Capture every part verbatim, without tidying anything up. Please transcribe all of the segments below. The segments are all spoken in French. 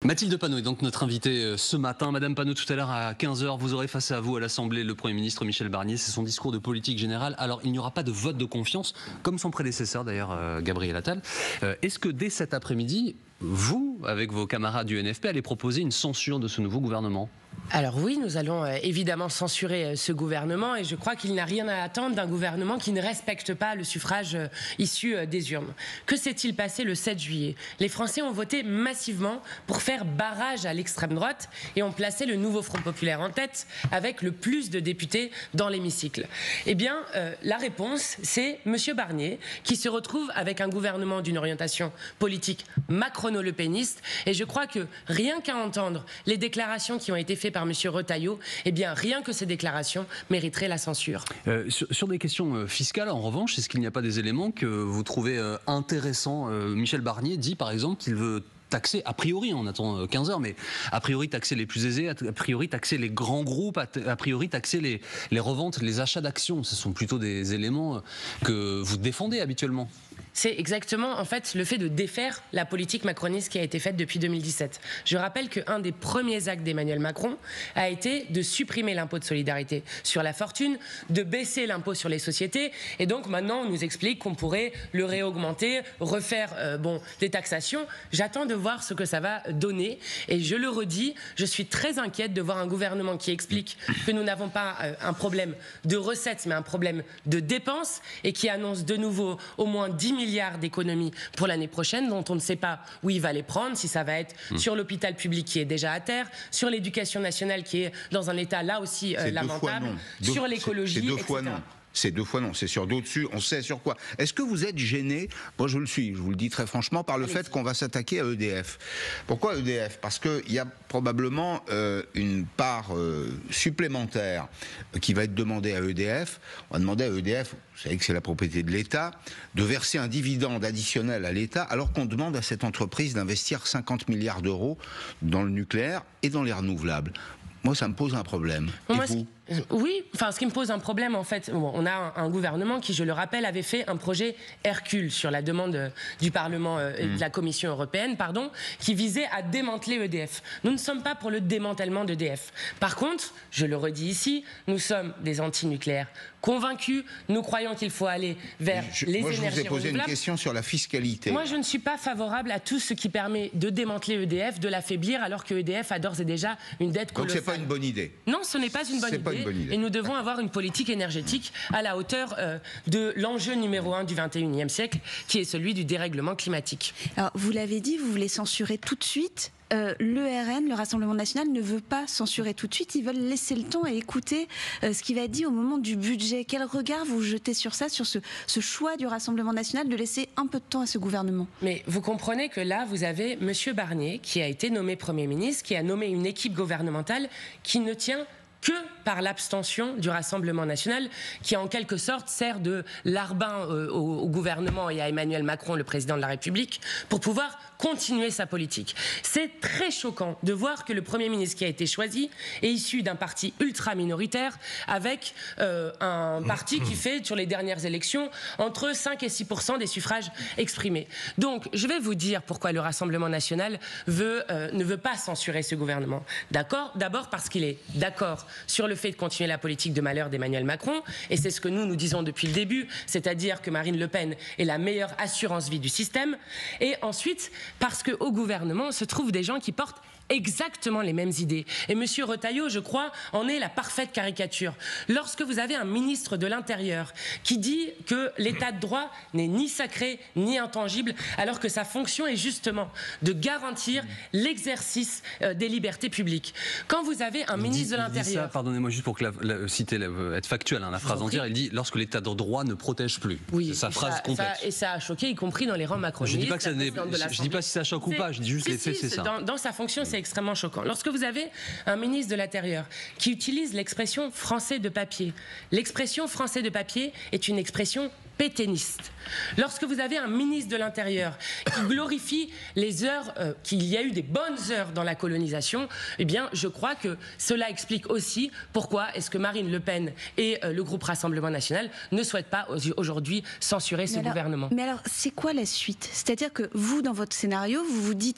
Mathilde Panot est donc notre invitée ce matin. Madame Panot, tout à l'heure à quinze heures, vous aurez face à vous à l'Assemblée le Premier ministre Michel Barnier. C'est son discours de politique générale. Alors, il n'y aura pas de vote de confiance, comme son prédécesseur d'ailleurs, euh, Gabriel Attal. Euh, Est-ce que dès cet après-midi, vous, avec vos camarades du N F P, allez proposer une censure de ce nouveau gouvernement ? Alors oui, nous allons euh, évidemment censurer euh, ce gouvernement et je crois qu'il n'a rien à attendre d'un gouvernement qui ne respecte pas le suffrage euh, issu euh, des urnes. Que s'est-il passé le sept juillet? Les Français ont voté massivement pour faire barrage à l'extrême droite et ont placé le nouveau Front populaire en tête avec le plus de députés dans l'hémicycle. Eh bien, euh, la réponse, c'est M. Barnier qui se retrouve avec un gouvernement d'une orientation politique macrono-lepéniste et je crois que rien qu'à entendre les déclarations qui ont été faites par M. Retailleau, eh bien, rien que ces déclarations mériteraient la censure. Euh, sur, sur des questions fiscales, en revanche, est-ce qu'il n'y a pas des éléments que vous trouvez euh, intéressants? euh, Michel Barnier dit, par exemple, qu'il veut taxer, a priori, on attend quinze heures, mais a priori taxer les plus aisés, a priori taxer les grands groupes, a priori taxer les, les reventes, les achats d'actions. Ce sont plutôt des éléments que vous défendez habituellement. C'est exactement, en fait, le fait de défaire la politique macroniste qui a été faite depuis deux mille dix-sept. Je rappelle qu'un des premiers actes d'Emmanuel Macron a été de supprimer l'impôt de solidarité sur la fortune, de baisser l'impôt sur les sociétés, et donc maintenant on nous explique qu'on pourrait le réaugmenter, refaire euh, bon, des taxations. J'attends de voir ce que ça va donner, et je le redis, je suis très inquiète de voir un gouvernement qui explique que nous n'avons pas euh, un problème de recettes, mais un problème de dépenses, et qui annonce de nouveau au moins dix milliards d'économies pour l'année prochaine, dont on ne sait pas où il va les prendre, si ça va être mmh. sur l'hôpital public qui est déjà à terre, sur l'éducation nationale qui est dans un état là aussi euh, lamentable, sur l'écologie, et cetera. C'est deux fois non, c'est sur d'au-dessus, on sait sur quoi. Est-ce que vous êtes gêné? Moi je le suis, je vous le dis très franchement, par le Allez. fait qu'on va s'attaquer à E D F. Pourquoi E D F? Parce qu'il y a probablement euh, une part euh, supplémentaire qui va être demandée à E D F. On va demander à E D F, vous savez que c'est la propriété de l'État, de verser un dividende additionnel à l'État, alors qu'on demande à cette entreprise d'investir cinquante milliards d'euros dans le nucléaire et dans les renouvelables. Moi, ça me pose un problème. Et Moi, vous ? Oui, enfin, ce qui me pose un problème, en fait, bon, on a un, un gouvernement qui, je le rappelle, avait fait un projet Hercule sur la demande euh, du Parlement euh, et mmh. de la Commission européenne, pardon, qui visait à démanteler E D F. Nous ne sommes pas pour le démantèlement d'E D F. Par contre, je le redis ici, nous sommes des anti-nucléaires convaincus. Nous croyons qu'il faut aller vers je, les moi, énergies renouvelables. Je vous ai posé une question sur la fiscalité. Moi, je ne suis pas favorable à tout ce qui permet de démanteler E D F, de l'affaiblir, alors que E D F a d'ores et déjà une dette colossale. Donc, c'est pas une bonne idée. Non, ce n'est pas une bonne idée. Pas une bonne idée. Et nous devons avoir une politique énergétique à la hauteur euh, de l'enjeu numéro un du vingt et unième siècle, qui est celui du dérèglement climatique. Alors, vous l'avez dit, vous voulez censurer tout de suite. Euh, le R N, le Rassemblement national, ne veut pas censurer tout de suite. Ils veulent laisser le temps et écouter euh, ce qui va être dit au moment du budget. Quel regard vous jetez sur ça, sur ce, ce choix du Rassemblement national de laisser un peu de temps à ce gouvernement? Mais vous comprenez que là, vous avez M. Barnier, qui a été nommé Premier ministre, qui a nommé une équipe gouvernementale qui ne tient que par l'abstention du Rassemblement national, qui en quelque sorte sert de larbin euh, au, au gouvernement et à Emmanuel Macron, le président de la République, pour pouvoir continuer sa politique. C'est très choquant de voir que le Premier ministre qui a été choisi est issu d'un parti ultra minoritaire, avec euh, un parti qui fait, sur les dernières élections, entre cinq et six pour cent des suffrages exprimés. Donc, je vais vous dire pourquoi le Rassemblement national veut, euh, ne veut pas censurer ce gouvernement. D'accord ? D'abord parce qu'il est d'accord sur le fait de continuer la politique de malheur d'Emmanuel Macron, et c'est ce que nous, nous disons depuis le début, c'est-à-dire que Marine Le Pen est la meilleure assurance-vie du système, et ensuite, parce qu'au gouvernement se trouvent des gens qui portent exactement les mêmes idées. Et M. Retailleau, je crois, en est la parfaite caricature. Lorsque vous avez un ministre de l'Intérieur qui dit que l'état de droit n'est ni sacré ni intangible, alors que sa fonction est justement de garantir l'exercice euh, des libertés publiques. Quand vous avez un il ministre dit, de l'Intérieur... Pardonnez-moi juste pour que la, la, citer, la, être factuel, hein, la phrase entière, il dit « lorsque l'état de droit ne protège plus ». Oui, c'est sa phrase ça, complète. Ça, et ça a choqué, y compris dans les rangs macronistes. Je ne dis pas, que ça je dis pas si ça choque ou pas, je dis juste si, les faits, si, c'est ça. Dans, dans sa fonction, c'est extrêmement choquant. Lorsque vous avez un ministre de l'Intérieur qui utilise l'expression français de papier, l'expression français de papier est une expression pétainiste. Lorsque vous avez un ministre de l'Intérieur qui glorifie les heures, euh, qu'il y a eu des bonnes heures dans la colonisation, eh bien, je crois que cela explique aussi pourquoi est-ce que Marine Le Pen et euh, le groupe Rassemblement National ne souhaitent pas aujourd'hui censurer ce mais alors, gouvernement. Mais alors, c'est quoi la suite? C'est-à-dire que vous, dans votre scénario, vous vous dites, donc,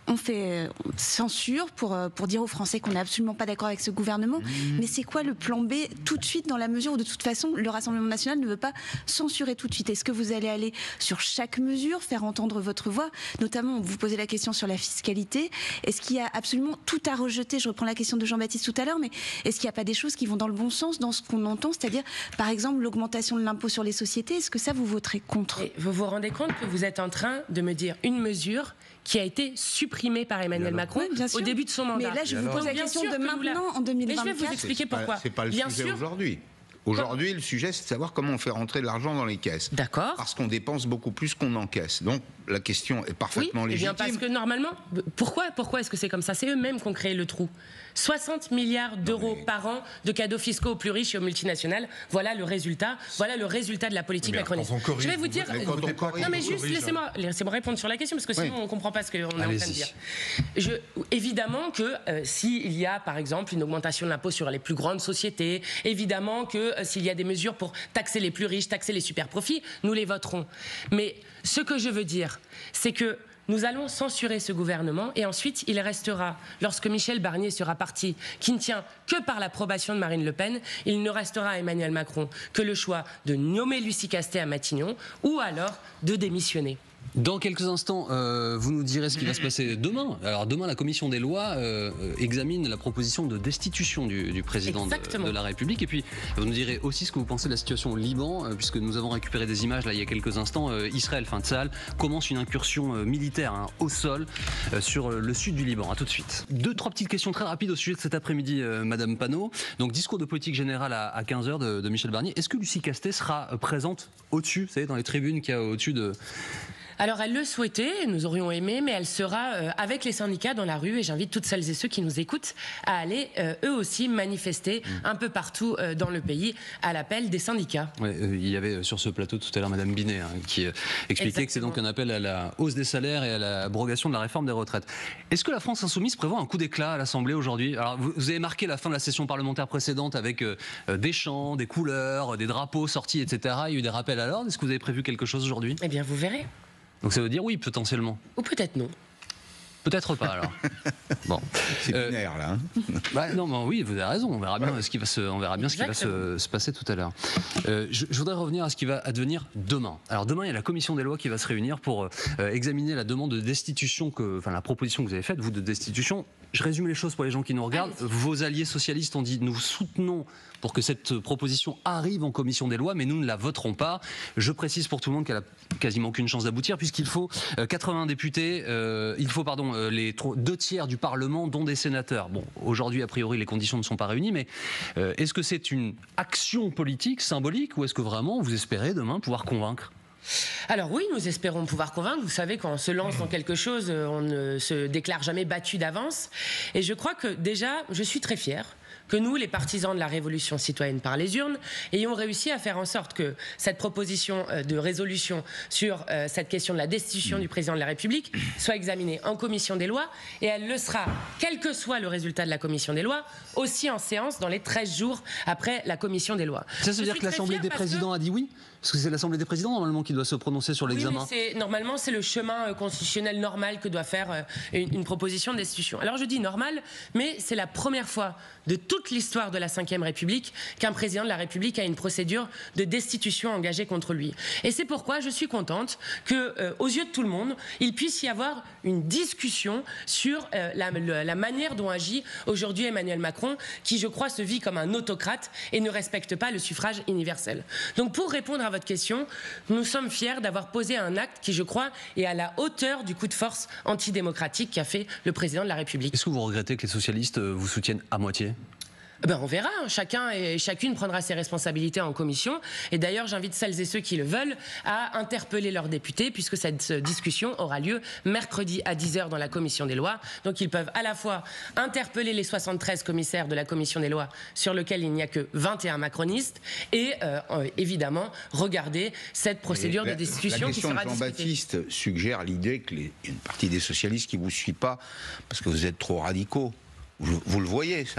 on fait censure pour, pour dire aux Français qu'on n'est absolument pas d'accord avec ce gouvernement. Mmh. Mais c'est quoi le plan B tout de suite, dans la mesure où de toute façon le Rassemblement national ne veut pas censurer tout de suite? Est-ce que vous allez aller sur chaque mesure, faire entendre votre voix? Notamment, vous posez la question sur la fiscalité. Est-ce qu'il y a absolument tout à rejeter? Je reprends la question de Jean-Baptiste tout à l'heure, mais est-ce qu'il n'y a pas des choses qui vont dans le bon sens, dans ce qu'on entend? C'est-à-dire, par exemple, l'augmentation de l'impôt sur les sociétés. Est-ce que ça, vous voterez contre? Et vous vous rendez compte que vous êtes en train de me dire une mesure qui a été supprimée par Emmanuel Macron oui, au début de son mandat. Mais là, je vous pose la question de maintenant, en deux mille vingt-quatre. Mais je vais vous expliquer pourquoi. C'est pas le bien sujet sûr, aujourd'hui. Aujourd'hui, le sujet, c'est de savoir comment on fait rentrer de l'argent dans les caisses. D'accord. Parce qu'on dépense beaucoup plus qu'on encaisse. Donc, la question est parfaitement oui, légitime. Eh bien parce que normalement, pourquoi, pourquoi est-ce que c'est comme ça? C'est eux-mêmes qui ont créé le trou. soixante milliards d'euros mais... par an de cadeaux fiscaux aux plus riches et aux multinationales. Voilà le résultat. Voilà le résultat de la politique macroniste. Je vais vous dire. Quand on corrige, non mais juste laissez-moi, laissez-moi répondre sur la question parce que sinon oui. on ne comprend pas ce qu'on est en train de dire. Je, évidemment que euh, s'il y a par exemple une augmentation de l'impôt sur les plus grandes sociétés, évidemment que euh, s'il y a des mesures pour taxer les plus riches, taxer les super profits, nous les voterons. Mais ce que je veux dire, c'est que nous allons censurer ce gouvernement et ensuite il restera, lorsque Michel Barnier sera parti, qui ne tient que par l'approbation de Marine Le Pen, il ne restera à Emmanuel Macron que le choix de nommer Lucie Castet à Matignon ou alors de démissionner. Dans quelques instants, euh, vous nous direz ce qui va se passer demain. Alors demain, la commission des lois euh, examine la proposition de destitution du, du président de, de la République. Et puis, vous nous direz aussi ce que vous pensez de la situation au Liban, euh, puisque nous avons récupéré des images là il y a quelques instants. Euh, Israël, fin de Tsahal, commence une incursion euh, militaire hein, au sol euh, sur euh, le sud du Liban. À tout de suite. Deux, trois petites questions très rapides au sujet de cet après-midi, euh, Madame Panot. Donc, discours de politique générale à, à quinze heures de, de Michel Barnier. Est-ce que Lucie Castet sera euh, présente au-dessus, vous savez, dans les tribunes qu'il y a au-dessus de... Alors elle le souhaitait, nous aurions aimé, mais elle sera euh, avec les syndicats dans la rue et j'invite toutes celles et ceux qui nous écoutent à aller euh, eux aussi manifester mmh. un peu partout euh, dans le pays à l'appel des syndicats. Ouais, euh, il y avait sur ce plateau tout à l'heure Madame Binet hein, qui euh, expliquait Exactement. que c'est donc un appel à la hausse des salaires et à l'abrogation de la réforme des retraites. Est-ce que la France Insoumise prévoit un coup d'éclat à l'Assemblée aujourd'hui? Alors vous, vous avez marqué la fin de la session parlementaire précédente avec euh, des chants, des couleurs, des drapeaux sortis, et cetera. Il y a eu des rappels à l'ordre. Est-ce que vous avez prévu quelque chose aujourd'hui? Eh bien vous verrez. Donc ça veut dire oui, potentiellement. Ou peut-être non. Peut-être pas alors. Bon. C'est euh, binaire là. Hein bah, non, mais oui, vous avez raison. On verra bien ouais. ce qui va se, on verra bien ce qui va se, se passer tout à l'heure. Euh, je, je voudrais revenir à ce qui va advenir demain. Alors demain, il y a la commission des lois qui va se réunir pour euh, examiner la demande de destitution que, enfin la proposition que vous avez faite, vous de destitution. Je résume les choses pour les gens qui nous regardent. Allez. Vos alliés socialistes ont dit nous soutenons pour que cette proposition arrive en commission des lois, mais nous ne la voterons pas. Je précise pour tout le monde qu'elle a quasiment aucune chance d'aboutir, puisqu'il faut euh, quatre-vingts députés, euh, il faut pardon euh, les deux tiers du Parlement, dont des sénateurs. Bon, aujourd'hui, a priori, les conditions ne sont pas réunies, mais euh, est-ce que c'est une action politique, symbolique, ou est-ce que vraiment vous espérez demain pouvoir convaincre ? Alors oui, nous espérons pouvoir convaincre. Vous savez, quand on se lance dans quelque chose, on ne se déclare jamais battu d'avance. Et je crois que déjà, je suis très fière que nous, les partisans de la révolution citoyenne par les urnes, ayons réussi à faire en sorte que cette proposition de résolution sur euh, cette question de la destitution du président de la République soit examinée en commission des lois, et elle le sera, quel que soit le résultat de la commission des lois, aussi en séance dans les treize jours après la commission des lois. Ça veut dire que l'Assemblée des présidents que... a dit oui ? Parce que c'est l'Assemblée des présidents normalement qui doit se prononcer sur l'examen. Oui, normalement c'est le chemin euh, constitutionnel normal que doit faire euh, une, une proposition de destitution. Alors je dis normal, mais c'est la première fois de toute l'histoire de la cinquième République qu'un président de la République a une procédure de destitution engagée contre lui. Et c'est pourquoi je suis contente que, euh, aux yeux de tout le monde, il puisse y avoir une discussion sur euh, la, la, la manière dont agit aujourd'hui Emmanuel Macron, qui je crois se vit comme un autocrate et ne respecte pas le suffrage universel. Donc pour répondre à votre question, nous sommes fiers d'avoir posé un acte qui, je crois, est à la hauteur du coup de force antidémocratique qu'a fait le président de la République. Est-ce que vous regrettez que les socialistes vous soutiennent à moitié ? Ben on verra, chacun et chacune prendra ses responsabilités en commission. Et d'ailleurs, j'invite celles et ceux qui le veulent à interpeller leurs députés, puisque cette discussion aura lieu mercredi à dix heures dans la commission des lois. Donc ils peuvent à la fois interpeller les soixante-treize commissaires de la commission des lois, sur lesquels il n'y a que vingt et un macronistes, et euh, euh, évidemment regarder cette procédure la, de destitution qui sera discutée. Jean-Baptiste suggère l'idée qu'il y a une partie des socialistes qui ne vous suit pas parce que vous êtes trop radicaux. Vous, vous le voyez, ça, non ?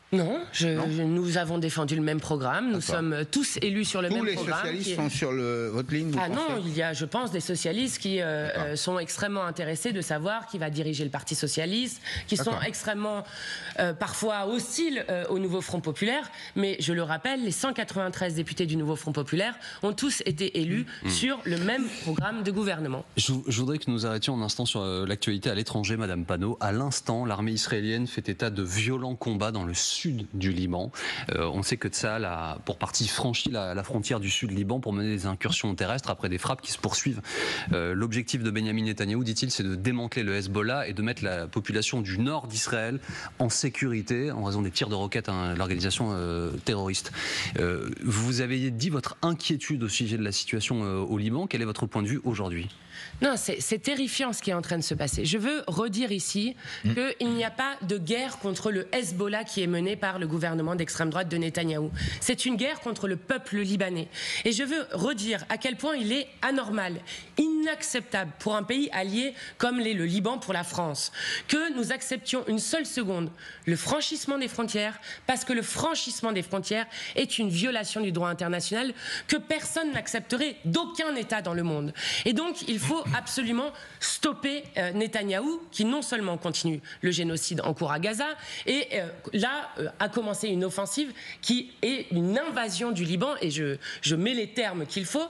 Non, je, je, nous avons défendu le même programme, nous sommes tous élus sur le Tous même les programme. Tous les socialistes qui... sont sur le, votre ligne, vous Ah pensez? non, il y a, je pense, des socialistes qui euh, sont extrêmement intéressés de savoir qui va diriger le Parti socialiste, qui sont extrêmement, euh, parfois hostiles euh, au nouveau Front populaire, mais je le rappelle, les cent quatre-vingt-treize députés du nouveau Front populaire ont tous été élus mmh. sur le même programme de gouvernement. Je, je voudrais que nous arrêtions un instant sur euh, l'actualité à l'étranger, Madame Panot. À l'instant, l'armée israélienne fait état de violents combats dans le sud du Liban. Euh, on sait que Tsahal a pour partie franchi la, la frontière du sud Liban pour mener des incursions terrestres après des frappes qui se poursuivent. Euh, L'objectif de Benyamin Netanyahou, dit-il, c'est de démanteler le Hezbollah et de mettre la population du nord d'Israël en sécurité en raison des tirs de roquettes à l'organisation euh, terroriste. Euh, vous avez dit votre inquiétude au sujet de la situation euh, au Liban. Quel est votre point de vue aujourd'hui ? Non, c'est terrifiant ce qui est en train de se passer. Je veux redire ici mmh. qu'il n'y a pas de guerre contre le Hezbollah qui est menée par le gouvernement d'extrême droite de Netanyahou. C'est une guerre contre le peuple libanais. Et je veux redire à quel point il est anormal, inacceptable pour un pays allié comme l'est le Liban pour la France, que nous acceptions une seule seconde le franchissement des frontières, parce que le franchissement des frontières est une violation du droit international que personne n'accepterait d'aucun État dans le monde. Et donc, il faut absolument stopper euh, Netanyahou, qui non seulement continue le génocide en cours à Gaza, et euh, là euh, a commencé une offensive qui est une invasion du Liban, et je, je mets les termes qu'il faut,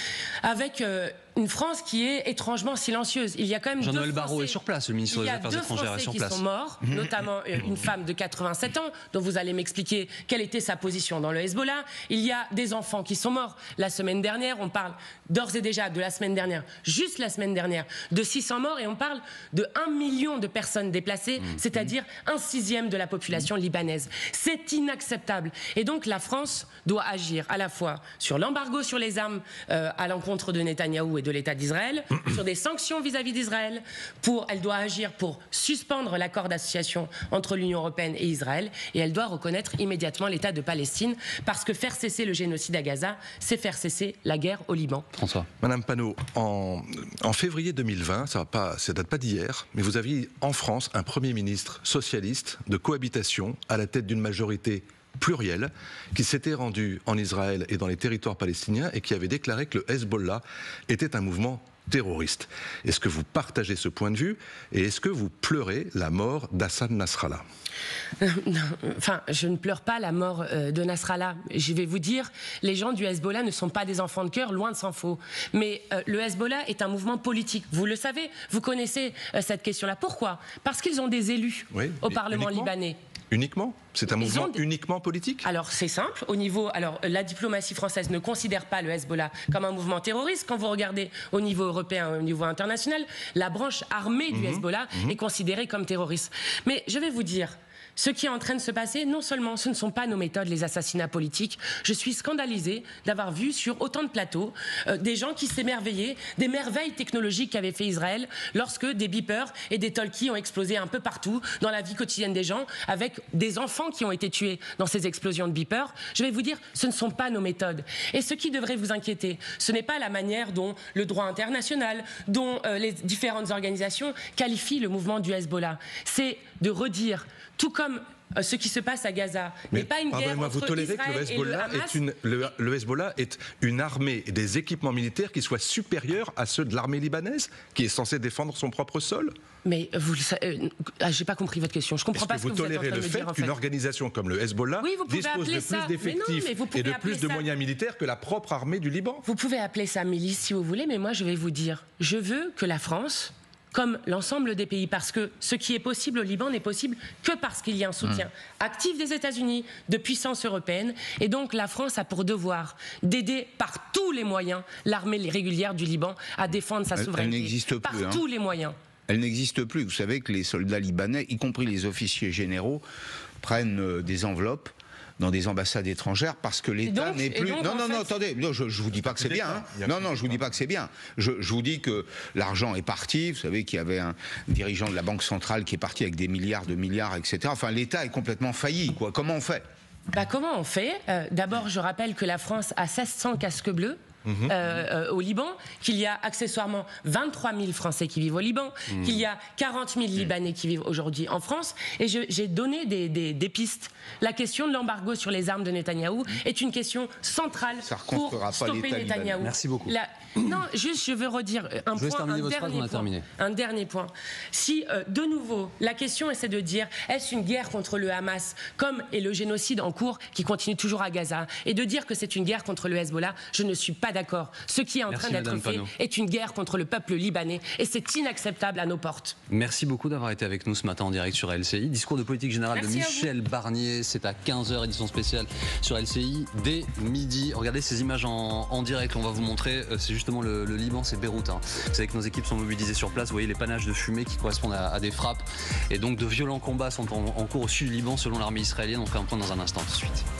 avec euh, une France qui est étrangement silencieuse. Il y a quand même Jean-Noël Barrot est sur place, le ministre des Affaires étrangères est sur place. Il y a deux Français qui sont morts, notamment une femme de quatre-vingt-sept ans, dont vous allez m'expliquer quelle était sa position dans le Hezbollah. Il y a des enfants qui sont morts. La semaine dernière, on parle d'ores et déjà de la semaine dernière, juste la semaine dernière, de six cents morts, et on parle de un million de personnes déplacées, mmh. c'est-à-dire un sixième de la population libanaise. C'est inacceptable. Et donc la France doit agir à la fois sur l'embargo sur les armes euh, à l'encontre de Netanyahou et de l'État d'Israël, sur des sanctions vis-à-vis d'Israël, pour, elle doit agir pour suspendre l'accord d'association entre l'Union européenne et Israël, et elle doit reconnaître immédiatement l'État de Palestine, parce que faire cesser le génocide à Gaza, c'est faire cesser la guerre au Liban. François. Madame Panot, en, en février deux mille vingt, ça ne date pas d'hier, mais vous aviez en France un Premier ministre socialiste de cohabitation à la tête d'une majorité pluriel, qui s'était rendu en Israël et dans les territoires palestiniens et qui avait déclaré que le Hezbollah était un mouvement terroriste. Est-ce que vous partagez ce point de vue et est-ce que vous pleurez la mort d'Hassan Nasrallah ? Non, enfin, je ne pleure pas la mort euh, de Nasrallah. Je vais vous dire, les gens du Hezbollah ne sont pas des enfants de cœur, loin de s'en faut. Mais euh, le Hezbollah est un mouvement politique. Vous le savez, vous connaissez euh, cette question-là. Pourquoi ? Parce qu'ils ont des élus oui, au Parlement uniquement libanais. Uniquement ? C'est un Ils mouvement des... uniquement politique ? Alors c'est simple, au niveau, alors la diplomatie française ne considère pas le Hezbollah comme un mouvement terroriste. Quand vous regardez au niveau européen, au niveau international, la branche armée du mmh, Hezbollah mmh. est considérée comme terroriste. Mais je vais vous dire, ce qui est en train de se passer, non seulement ce ne sont pas nos méthodes, les assassinats politiques, je suis scandalisée d'avoir vu sur autant de plateaux euh, des gens qui s'émerveillaient des merveilles technologiques qu'avait fait Israël lorsque des beepers et des talkies ont explosé un peu partout dans la vie quotidienne des gens, avec des enfants qui ont été tués dans ces explosions de beepers. Je vais vous dire, ce ne sont pas nos méthodes. Et ce qui devrait vous inquiéter, ce n'est pas la manière dont le droit international, dont euh, les différentes organisations qualifient le mouvement du Hezbollah. C'est de redire, tout comme euh, ce qui se passe à Gaza n'est pas une guerre entre vous tolérez Israël que le Hezbollah, et le Hamas, est une, le, le Hezbollah est une armée et des équipements militaires qui soient supérieurs à ceux de l'armée libanaise, qui est censée défendre son propre sol ? Mais vous le savez, euh, ah, j'ai pas compris votre question. Je comprends Est-ce pas que ce que vous vous êtes en tolérez train le de me fait dire, en qu'une fait. organisation comme le Hezbollah oui, dispose de ça. plus d'effectifs et de plus de ça... moyens militaires que la propre armée du Liban ? Vous pouvez appeler ça milice si vous voulez, mais moi je vais vous dire, je veux que la France, comme l'ensemble des pays, parce que ce qui est possible au Liban n'est possible que parce qu'il y a un soutien mmh. actif des États-Unis, de puissance européenne, et donc la France a pour devoir d'aider par tous les moyens l'armée régulière du Liban à défendre sa elle, souveraineté. Elle n'existe plus. Par hein. tous les moyens. Elle n'existe plus. Vous savez que les soldats libanais, y compris les officiers généraux, prennent euh, des enveloppes dans des ambassades étrangères parce que l'État n'est plus... Donc, non, non, fait... non, attendez, non, je ne vous dis pas que c'est bien. Hein. Non, non, je vous dis pas que c'est bien. Je, je vous dis que l'argent est parti. Vous savez qu'il y avait un dirigeant de la Banque centrale qui est parti avec des milliards de milliards, et cetera. Enfin, l'État est complètement failli, quoi. Comment on fait ? Bah, comment on fait ? euh, D'abord, je rappelle que la France a seize cents casques bleus. mmh. euh, au Liban, qu'il y a accessoirement vingt-trois mille Français qui vivent au Liban, mmh. qu'il y a quarante mille Libanais qui vivent aujourd'hui en France. Et je, j'ai donné des, des, des pistes. La question de l'embargo sur les armes de Netanyahou mmh. est une question centrale pour stopper Netanyahou. Merci beaucoup. La... Non, juste, je veux redire un je point, un dernier point, terminé. un dernier point. Si, euh, de nouveau, la question est de dire, est-ce une guerre contre le Hamas, comme est le génocide en cours qui continue toujours à Gaza, et de dire que c'est une guerre contre le Hezbollah, je ne suis pas d'accord. Ce qui est en Merci, train d'être fait Panot. est une guerre contre le peuple libanais, et c'est inacceptable à nos portes. Merci beaucoup d'avoir été avec nous ce matin en direct sur L C I. Discours de politique générale Merci de Michel Barnier, c'est à quinze heures, édition spéciale sur L C I, dès midi. Regardez ces images en, en direct, on va vous montrer, c'est justement le, le Liban, c'est Beyrouth. Hein. Vous savez que nos équipes sont mobilisées sur place, vous voyez les panaches de fumée qui correspondent à, à des frappes, et donc de violents combats sont en, en cours au sud du Liban selon l'armée israélienne. On fait un point dans un instant tout de suite.